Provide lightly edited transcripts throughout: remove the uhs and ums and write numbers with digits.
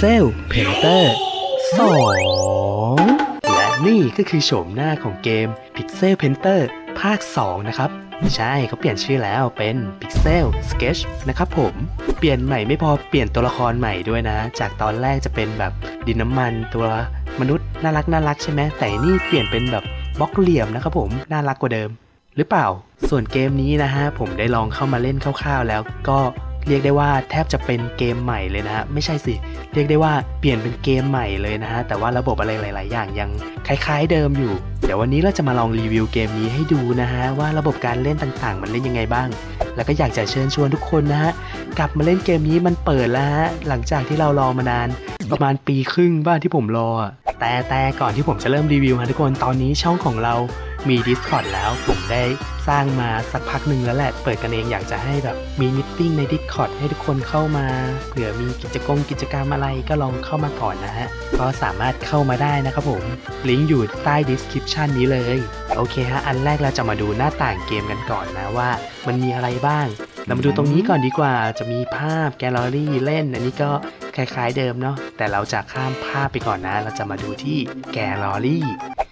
Pixel Painter 2 และนี่ก็คือโฉมหน้าของเกม Pixel Painter ภาค 2 นะครับใช่เขาเปลี่ยนชื่อแล้วเป็น Pixel Sketch นะครับผมเปลี่ยนใหม่ไม่พอเปลี่ยนตัวละครใหม่ด้วยนะจากตอนแรกจะเป็นแบบดินน้ำมันตัวมนุษย์น่ารักใช่ไหมแต่นี่เปลี่ยนเป็นแบบบล็อกเหลี่ยมนะครับผมน่ารักกว่าเดิมหรือเปล่าส่วนเกมนี้นะฮะผมได้ลองเข้ามาเล่นคร่าวๆแล้วก็เรียกได้ว่าแทบจะเป็นเกมใหม่เลยนะฮะไม่ใช่สิเรียกได้ว่าเปลี่ยนเป็นเกมใหม่เลยนะฮะแต่ว่าระบบอะไรหลายๆอย่างยังคล้ายๆเดิมอยู่เดี๋ยววันนี้เราจะมาลองรีวิวเกมนี้ให้ดูนะฮะว่าระบบการเล่นต่างๆมันเล่นยังไงบ้างแล้วก็อยากจะเชิญชวนทุกคนนะฮะกลับมาเล่นเกมนี้มันเปิดแล้วฮะหลังจากที่เรารอมานานประมาณปีครึ่งบ้างที่ผมรอแต่ก่อนที่ผมจะเริ่มรีวิวฮะทุกคนตอนนี้ช่องของเรามี Discord แล้วผมได้สร้างมาสักพักหนึ่งแล้วแหละเปิดกันเองอยากจะให้แบบมีมีตติ้งใน Discord ให้ทุกคนเข้ามาเผื่อมีกิจกรรมอะไรก็ลองเข้ามาก่อนนะฮะก็สามารถเข้ามาได้นะครับผมลิงก์อยู่ใต้ description นี้เลยโอเคฮะอันแรกเราจะมาดูหน้าต่างเกมกันก่อนนะว่ามันมีอะไรบ้างเรามาดูตรงนี้ก่อนดีกว่าจะมีภาพแกลเลอรี่เล่นอันนี้ก็คล้ายๆเดิมเนาะแต่เราจะข้ามภาพไปก่อนนะเราจะมาดูที่แกลเลอรี่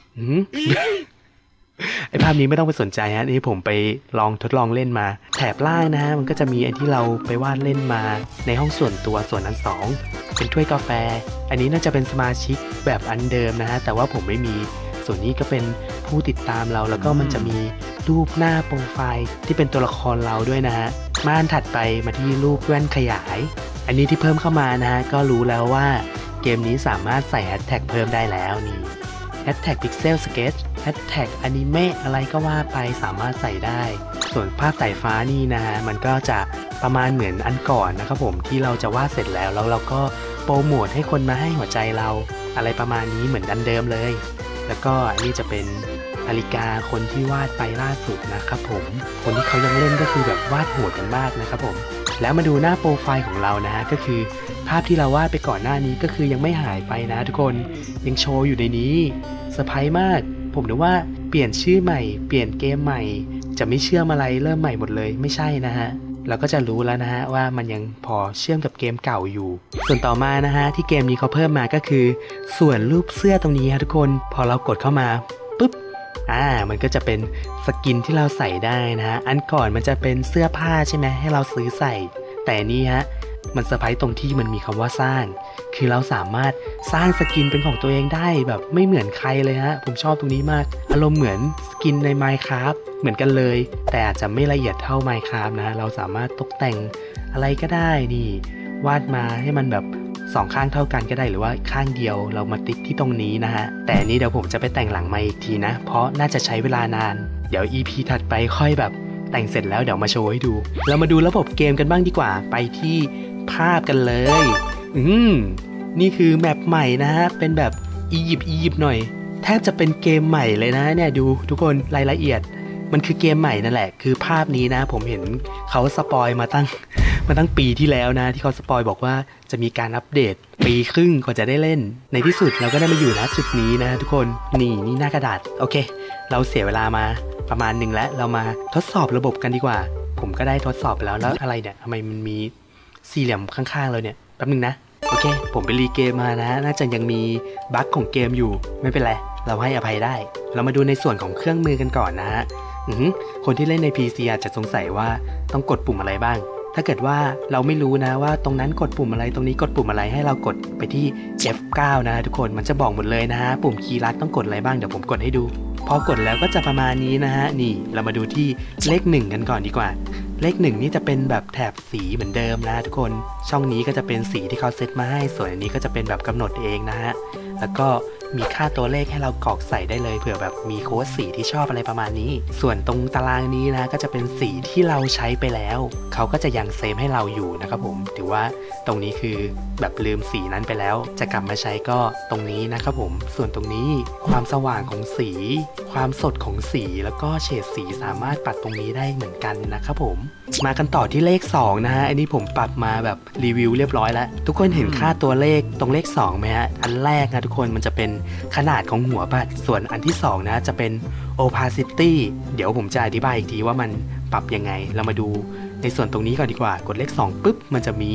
ไอภาพนี้ไม่ต้องไปสนใจฮะนี่ผมไปทดลองเล่นมาแถบล่างนะฮะมันก็จะมีไอที่เราไปวาดเล่นมาในห้องส่วนตัวส่วนอัน2เป็นถ้วยกาแฟอันนี้น่าจะเป็นสมาชิกแบบอันเดิมนะฮะแต่ว่าผมไม่มีส่วนนี้ก็เป็นผู้ติดตามเราแล้วก็มันจะมีรูปหน้าโปรไฟล์ที่เป็นตัวละครเราด้วยนะฮะม่านถัดไปมาที่รูปแว่นขยายอันนี้ที่เพิ่มเข้ามานะฮะก็รู้แล้วว่าเกมนี้สามารถใส่แฮชแท็กเพิ่มได้แล้วนี่แฮชแท็ก Pixel Sketch แฮชแท็กอนิเมะอะไรก็ว่าไปสามารถใส่ได้ส่วนภาพสายฟ้านี่นะฮะมันก็จะประมาณเหมือนอันก่อนนะครับผมที่เราจะวาดเสร็จแล้วเราก็โปรโมทให้คนมาให้หัวใจเราอะไรประมาณนี้เหมือนอันเดิมเลยแล้วก็อันนี้จะเป็นนาฬิกาคนที่วาดไปล่าสุดนะครับผมคนที่เขายังเล่นก็คือแบบวาดโหดกันมากนะครับผมแล้วมาดูหน้าโปรไฟล์ของเรานะฮะก็คือภาพที่เราวาดไปก่อนหน้านี้ก็คือยังไม่หายไปนะทุกคนยังโชว์อยู่ในนี้เซอร์ไพรส์มากผมนึกว่าเปลี่ยนชื่อใหม่เปลี่ยนเกมใหม่จะไม่เชื่อมอะไรเริ่มใหม่หมดเลยไม่ใช่นะฮะเราก็จะรู้แล้วนะฮะว่ามันยังพอเชื่อมกับเกมเก่าอยู่ส่วนต่อมานะฮะที่เกมนี้เขาเพิ่มมาก็คือส่วนรูปเสื้อตรงนี้ฮะทุกคนพอเรากดเข้ามาปุ๊บมันก็จะเป็นสกินที่เราใส่ได้นะฮะอันก่อนมันจะเป็นเสื้อผ้าใช่ไหมให้เราซื้อใส่แต่นี่ฮะมันเซอร์ไพรส์ตรงที่มันมีคำว่าสร้างคือเราสามารถสร้างสกินเป็นของตัวเองได้แบบไม่เหมือนใครเลยฮะผมชอบตรงนี้มากอารมณ์เหมือนสกินใน Minecraft เหมือนกันเลยแต่อาจจะไม่ละเอียดเท่า Minecraft นะเราสามารถตกแต่งอะไรก็ได้นี่วาดมาให้มันแบบ2ข้างเท่ากันก็ได้หรือว่าข้างเดียวเรามาติ๊กที่ตรงนี้นะฮะแต่นี้เดี๋ยวผมจะไปแต่งหลังมาอีกทีนะเพราะน่าจะใช้เวลานานเดี๋ยว EP ถัดไปค่อยแบบแต่งเสร็จแล้วเดี๋ยวมาโชว์ให้ดูเรามาดูระบบเกมกันบ้างดีกว่าไปที่ภาพกันเลยนี่คือแมปใหม่นะฮะเป็นแบบอียิปต์หน่อยแทบจะเป็นเกมใหม่เลยนะเนี่ยดูทุกคนรายละเอียดมันคือเกมใหม่นั่นแหละคือภาพนี้นะผมเห็นเขาสปอยมาตั้งปีที่แล้วนะที่เขาสปอยบอกว่าจะมีการอัปเดตปีครึ่งกว่าจะได้เล่นในที่สุดเราก็ได้มาอยู่ณจุดนี้นะทุกคนนี่หน้ากระดาษโอเคเราเสียเวลามาประมาณนึงแล้วเรามาทดสอบระบบกันดีกว่าผมก็ได้ทดสอบไปแล้วอะไรเนี่ยทำไมมันมีสี่เหลี่ยมข้างๆเราเนี่ยแป๊บนึงนะโอเคผมไปรีเกมมานะน่าจะยังมีบั๊กของเกมอยู่ไม่เป็นไรเราให้อภัยได้เรามาดูในส่วนของเครื่องมือกันก่อนนะฮะคนที่เล่นใน PC อาจจะสงสัยว่าต้องกดปุ่มอะไรบ้างถ้าเกิดว่าเราไม่รู้นะว่าตรงนั้นกดปุ่มอะไรตรงนี้กดปุ่มอะไรให้เรากดไปที่ F9 นะทุกคนมันจะบอกหมดเลยนะฮะปุ่มคีย์ลัดต้องกดอะไรบ้างเดี๋ยวผมกดให้ดูพอกดแล้วก็จะประมาณนี้นะฮะนี่เรามาดูที่เลข1กันก่อนดีกว่าเลข1นี่จะเป็นแบบแถบสีเหมือนเดิมนะทุกคนช่องนี้ก็จะเป็นสีที่เขาเซตมาให้ส่วนอันนี้ก็จะเป็นแบบกำหนดเองนะฮะแล้วก็มีค่าตัวเลขให้เรากรอกใส่ได้เลยเผื่อแบบมีโค้ดสีที่ชอบอะไรประมาณนี้ส่วนตรงตารางนี้นะก็จะเป็นสีที่เราใช้ไปแล้วเขาก็จะยังเซฟให้เราอยู่นะครับผมถือว่าตรงนี้คือแบบลืมสีนั้นไปแล้วจะกลับมาใช้ก็ตรงนี้นะครับผมส่วนตรงนี้ความสว่างของสีความสดของสีแล้วก็เฉดสีสามารถปรับตรงนี้ได้เหมือนกันนะครับผมมากันต่อที่เลข2นะฮะอันนี้ผมปรับมาแบบรีวิวเรียบร้อยแล้วทุกคนเห็นค่าตัวเลขตรงเลข2ไหมฮะอันแรกนะทุกคนมันจะเป็นขนาดของหัวบัตรส่วนอันที่2นะจะเป็น opacity เดี๋ยวผมจะอธิบายอีกทีว่ามันปรับยังไงเรามาดูในส่วนตรงนี้ก่อนดีกว่ากดเลข2ปุ๊บมันจะมี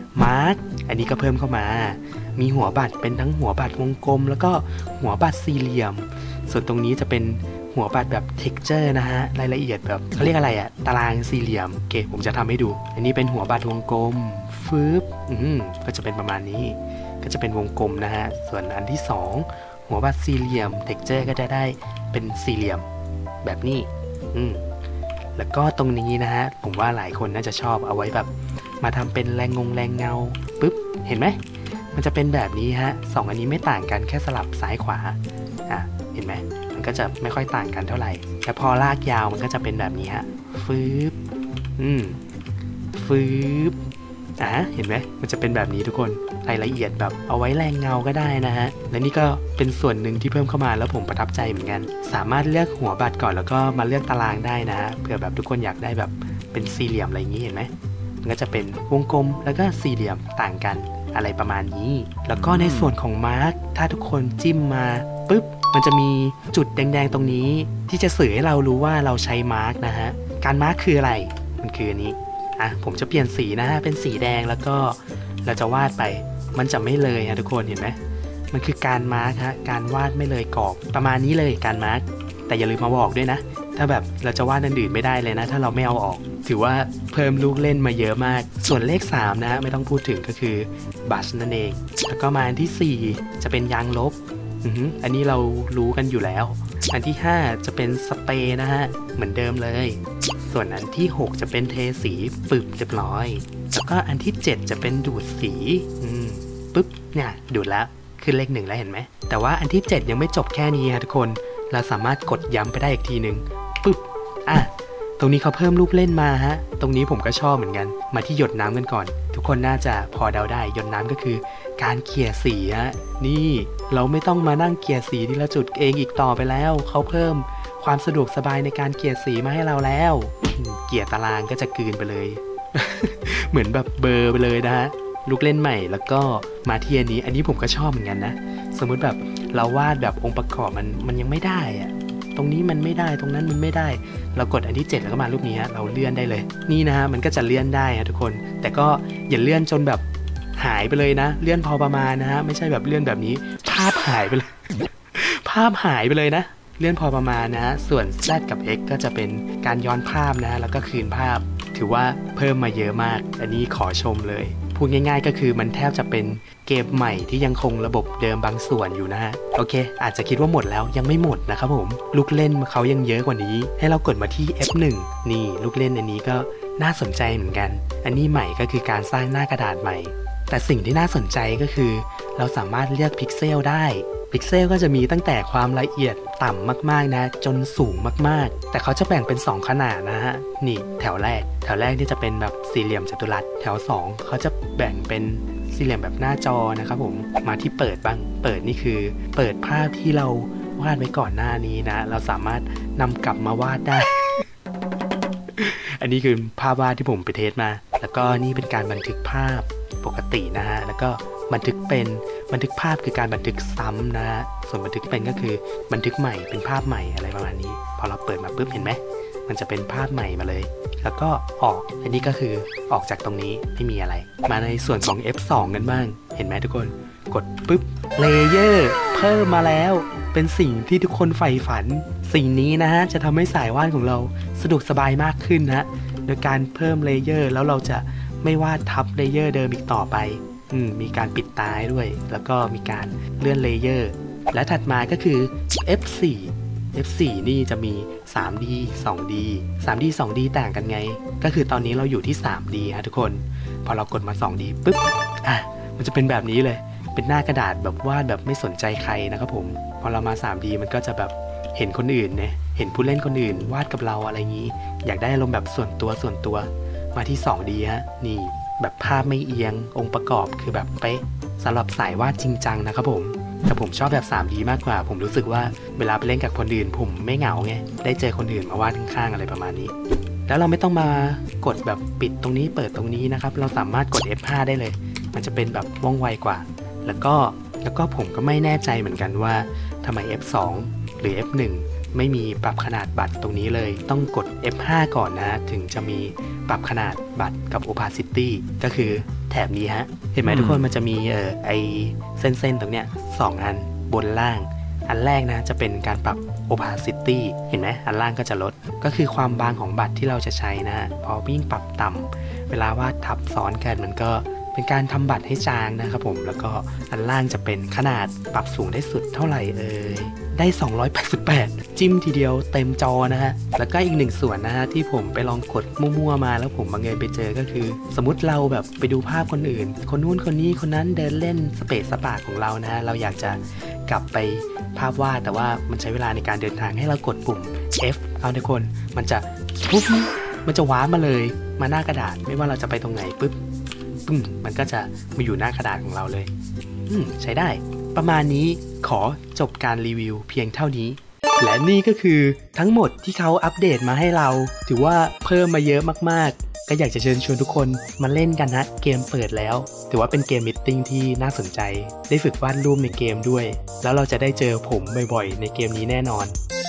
มาร์กอันนี้ก็เพิ่มเข้ามามีหัวบัตรเป็นทั้งหัวบัตรวงกลมแล้วก็หัวบัตรสี่เหลี่ยมส่วนตรงนี้จะเป็นหัวบัตรแบบ texture นะฮะรายละเอียดแบบเขาเรียกอะไรอะตารางสี่เหลี่ยมโอเคผมจะทำให้ดูอันนี้เป็นหัวบัตรวงกลมฟืบก็จะเป็นประมาณนี้ก็จะเป็นวงกลมนะฮะส่วนอันที่2หัวบัตรสี่เหลี่ยม texture ก็จะได้เป็นสี่เหลี่ยมแบบนี้แล้วก็ตรงนี้นะฮะผมว่าหลายคนน่าจะชอบเอาไว้แบบมาทำเป็นแรงเงาปุ๊บเห็นไหมมันจะเป็นแบบนี้ฮะ2อันนี้ไม่ต่างกันแค่สลับซ้ายขวาเห็นไหมมันก็จะไม่ค่อยต่างกันเท่าไหร่แต่พอลากยาวมันก็จะเป็นแบบนี้ฮะฟืบฟืบเห็นไหมมันจะเป็นแบบนี้ทุกคนรายละเอียดแบบเอาไว้แรงเงาก็ได้นะฮะและนี่ก็เป็นส่วนหนึ่งที่เพิ่มเข้ามาแล้วผมประทับใจเหมือนกันสามารถเลือกหัวบัตรก่อนแล้วก็มาเลือกตารางได้นะฮะเผื่อแบบทุกคนอยากได้แบบเป็นสี่เหลี่ยมอะไรอย่างนี้เห็นไหมมันก็จะเป็นวงกลมแล้วก็สี่เหลี่ยมต่างกันอะไรประมาณนี้แล้วก็ในส่วนของมาร์กถ้าทุกคนจิ้มมาปุ๊บมันจะมีจุดแดงๆตรงนี้ที่จะสื่อให้เรารู้ว่าเราใช้มาร์กนะฮะการมาร์กคืออะไรมันคืออันนี้ผมจะเปลี่ยนสีนะฮะเป็นสีแดงแล้วก็เราจะวาดไปมันจะไม่เลยฮะทุกคนเห็นไหมมันคือการมาร์กฮะการวาดไม่เลยกรอบประมาณนี้เลยการมาร์กแต่อย่าลืมมาบอกด้วยนะถ้าแบบเราจะวาดอันอื่นไม่ได้เลยนะถ้าเราไม่เอาออกถือว่าเพิ่มลูกเล่นมาเยอะมากส่วนเลข3นะไม่ต้องพูดถึงก็คือบัชนั่นเองแล้วก็มาอันที่4จะเป็นยางลบอันนี้เรารู้กันอยู่แล้วอันที่5จะเป็นสเปรย์นะฮะเหมือนเดิมเลยส่วนอันที่6จะเป็นเทสีปึบเรียบร้อยแล้วก็อันที่7จะเป็นดูดสีปึ๊บเนี่ยดูดแล้วขึ้นเลข1แล้วเห็นไหมแต่ว่าอันที่7ยังไม่จบแค่นี้ฮะทุกคนเราสามารถกดย้ำไปได้อีกทีหนึ่งปึ๊บตรงนี้เขาเพิ่มลูกเล่นมาฮะตรงนี้ผมก็ชอบเหมือนกันมาที่หยดน้ำกันก่อนทุกคนน่าจะพอเดาได้หยดน้ำก็คือการเกลี่ยสีฮะนี่เราไม่ต้องมานั่งเกลี่ยสีทีละจุดเองอีกต่อไปแล้วเขาเพิ่มความสะดวกสบายในการเกลี่ยสีมาให้เราแล้วเกลี่ยตารางก็จะกลืนไปเลย เหมือนแบบเบอร์ไปเลยนะฮะลูกเล่นใหม่แล้วก็มาที่อันนี้ผมก็ชอบเหมือนกันนะสมมุติแบบเราวาดแบบองค์ประกอบมันยังไม่ได้อะตรงนี้มันไม่ได้ตรงนั้นมันไม่ได้เรากดอันที่7แล้วก็มารูปนี้ฮะเราเลื่อนได้เลยนี่นะฮะมันก็จะเลื่อนได้ฮะทุกคนแต่ก็อย่าเลื่อนจนแบบหายไปเลยนะเลื่อนพอประมาณนะฮะไม่ใช่แบบเลื่อนแบบนี้ภาพหายไปเลย ภาพหายไปเลยนะเลื่อนพอประมาณนะฮะส่วน Z กับ X ก็จะเป็นการย้อนภาพนะแล้วก็คืนภาพถือว่าเพิ่มมาเยอะมากอันนี้ขอชมเลยพูดง่ายๆก็คือมันแทบจะเป็นเกมใหม่ที่ยังคงระบบเดิมบางส่วนอยู่นะฮะโอเคอาจจะคิดว่าหมดแล้วยังไม่หมดนะครับผมลูกเล่นเขายังเยอะกว่านี้ให้เรากดมาที่ F1 นี่ลูกเล่นอันนี้ก็น่าสนใจเหมือนกันอันนี้ใหม่ก็คือการสร้างหน้ากระดาษใหม่แต่สิ่งที่น่าสนใจก็คือเราสามารถเลือกพิกเซลได้พิกเซลก็จะมีตั้งแต่ความละเอียดต่ำมากๆนะจนสูงมากๆแต่เขาจะแบ่งเป็น2ขนาดนะฮะนี่แถวแรกที่จะเป็นแบบสี่เหลี่ยมจัตุรัสแถว2เขาจะแบ่งเป็นสี่เหลี่ยมแบบหน้าจอนะครับผมมาที่เปิดบ้างเปิดนี่คือเปิดภาพที่เราวาดไว้ก่อนหน้านี้นะเราสามารถนำกลับมาวาดได้ อันนี้คือภาพวาดที่ผมไปเทสมาแล้วก็นี่เป็นการบันทึกภาพปกตินะฮะแล้วก็บันทึกภาพคือการบันทึกซ้ำนะฮะส่วนบันทึกเป็นก็คือบันทึกใหม่เป็นภาพใหม่อะไรประมาณนี้พอเราเปิดมาปุ๊บเห็นไหมมันจะเป็นภาพใหม่มาเลยแล้วก็ออกอันนี้ก็คือออกจากตรงนี้ไม่มีอะไรมาในส่วนของ F2 กันบ้างเห็นไหมทุกคนกดปุ๊บเลเยอร์เพิ่มมาแล้วเป็นสิ่งที่ทุกคนใฝ่ฝันสิ่งนี้นะฮะจะทำให้สายวาดของเราสะดวกสบายมากขึ้นนะโดยการเพิ่มเลเยอร์แล้วเราจะไม่วาดทับเลเยอร์เดิมอีกต่อไปมีการปิดตาด้วยแล้วก็มีการเลื่อนเลเยอร์และถัดมาก็คือ F4 นี่จะมี 3D 2D 3D 2D ต่างกันไงก็คือตอนนี้เราอยู่ที่ 3D ฮะทุกคนพอเรากดมา 2D ปุ๊บมันจะเป็นแบบนี้เลยเป็นหน้ากระดาษแบบวาดแบบไม่สนใจใครนะครับผมพอเรามา 3D มันก็จะแบบเห็นคนอื่นเนี่ยเห็นผู้เล่นคนอื่นวาดกับเราอะไรงี้อยากได้อารมณ์แบบส่วนตัวมาที่ 2D ฮะนี่แบบภาพไม่เอียงองค์ประกอบคือแบบเป๊ะสำหรับสายวาดจริงจังนะครับผมแต่ผมชอบแบบ 3D มากกว่าผมรู้สึกว่าเวลาไปเล่นกับคนอื่นผมไม่เหงาไงได้เจอคนอื่นมาวาดข้างๆอะไรประมาณนี้แล้วเราไม่ต้องมากดแบบปิดตรงนี้เปิดตรงนี้นะครับเราสามารถกด F5 ได้เลยมันจะเป็นแบบว่องไวกว่าแล้วก็ผมก็ไม่แน่ใจเหมือนกันว่าทำไม F2 หรือ F1 ไม่มีปรับขนาดบัตรตรงนี้เลยต้องกด F5 ก่อนนะถึงจะมีปรับขนาดบัตรกับ opacity ก็คือแถบนี้ฮะเห็นไหมทุกคนมันจะมีไอเส้นตรงเนี้ย2อันบนล่างอันแรกนะจะเป็นการปรับ opacity เห็นไหมอันล่างก็จะลดก็คือความบางของบัตรที่เราจะใช้นะฮะพอยิ่งปรับต่ำเวลาวาดทับซ้อนกันมันก็เป็นการทำบัตรให้จางนะครับผมแล้วก็อันล่างจะเป็นขนาดปรับสูงได้สุดเท่าไหร่ได้288จิ้มทีเดียวเต็มจอนะฮะแล้วก็อีกหนึ่งส่วนนะฮะที่ผมไปลองกดมั่วๆมาแล้วผมบังเอิญไปเจอก็คือสมมติเราแบบไปดูภาพคนอื่นคนนู้นคนนี้คนนั้นเดินเล่นสเปซสปาของเรานะฮะเราอยากจะกลับไปภาพวาดแต่ว่ามันใช้เวลาในการเดินทางให้เรากดปุ่ม F เอาทุกคนมันจะปุ๊บมันจะว้ามาเลยมาหน้ากระดาษไม่ว่าเราจะไปตรงไหนปุ๊บมันก็จะมาอยู่หน้ากระดาษของเราเลยใช้ได้ประมาณนี้ขอจบการรีวิวเพียงเท่านี้และนี่ก็คือทั้งหมดที่เขาอัปเดตมาให้เราถือว่าเพิ่มมาเยอะมากๆก็อยากจะเชิญชวนทุกคนมาเล่นกันนะเกมเปิดแล้วถือว่าเป็นเกมมิทติ้งที่น่าสนใจได้ฝึกวาดรูปในเกมด้วยแล้วเราจะได้เจอผมบ่อยๆในเกมนี้แน่นอน